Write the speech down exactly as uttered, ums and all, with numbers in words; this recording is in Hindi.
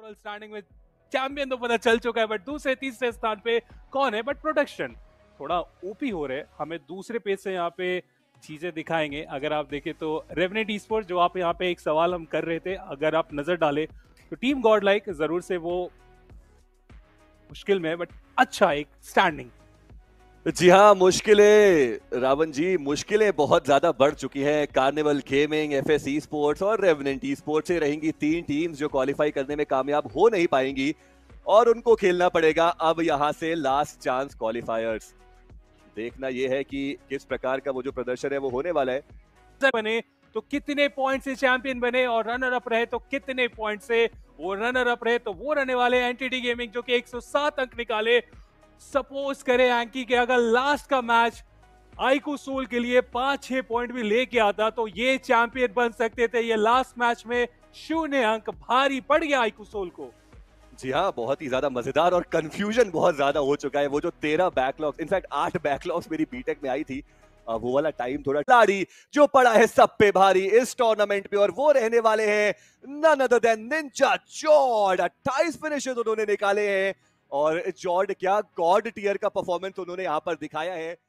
टेबल स्टैंडिंग में चैंपियन तो पता चल चुका है, बट दूसरे तीसरे स्थान पे कौन है? बट प्रोडक्शन थोड़ा ओपी हो रहे हैं, हमें दूसरे पेज से यहाँ पे चीजें दिखाएंगे। अगर आप देखें तो रेवनेट ई स्पोर्ट्स, जो आप यहाँ पे एक सवाल हम कर रहे थे, अगर आप नजर डाले तो टीम गॉड लाइक जरूर से वो मुश्किल में है, बट अच्छा एक स्टैंडिंग। जी हाँ, मुश्किलें रावण जी, मुश्किलें बहुत ज्यादा बढ़ चुकी हैं। Carnival gaming, FS esports और रेवनेंट ई स्पोर्ट्स से रहेंगी तीन टीम्स जो क्वालिफाई करने में कामयाब हो नहीं पाएंगी और उनको खेलना पड़ेगा अब यहाँ से लास्ट चांस क्वालिफायर्स। देखना यह है कि किस प्रकार का वो जो प्रदर्शन है वो होने वाला है। बने तो कितने पॉइंट से चैंपियन बने और रनर अप रहे तो कितने पॉइंट से वो रनर अप रहे, तो वो रहने वाले एनटीडी गेमिंग जो कि एक सौ सात अंक निकाले। सपोज करें एंकी के अगर लास्ट का मैच आईकू सोल के लिए पांच छह पॉइंट भी लेके आता तो ये चैंपियन बन सकते थे। ये लास्ट मैच में शून्य अंक भारी पड़ गया आईकू सोल को। जी हाँ, बहुत ही ज्यादा मजेदार और कंफ्यूजन बहुत ज्यादा हो चुका है। वो जो तेरह बैकलॉग्स, इनफैक्ट आठ बैकलॉग्स मेरी बीटेक में आई थी, वो वाला टाइम थोड़ा लाड़ी जो पड़ा है सब पे भारी इस टूर्नामेंट पे, और वो रहने वाले हैं नन अदर देन निंजा जॉर्ड। अट्ठाईस फिनिशेस उन्होंने निकाले हैं और जॉर्ड क्या गॉड टियर का परफॉर्मेंस उन्होंने यहाँ पर दिखाया है।